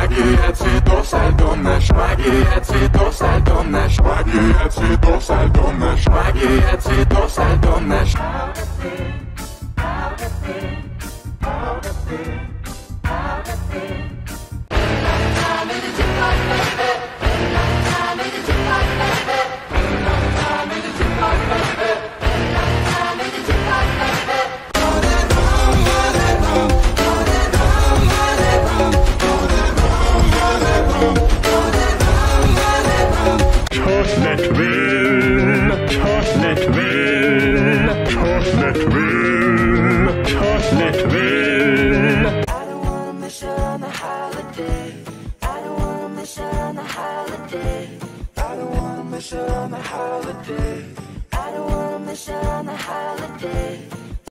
Spaghetti, dorsaldonne, spaghetti, dorsaldonne, spaghetti, dorsaldonne, spaghetti, dorsaldonne. How to think, how to think, how to think.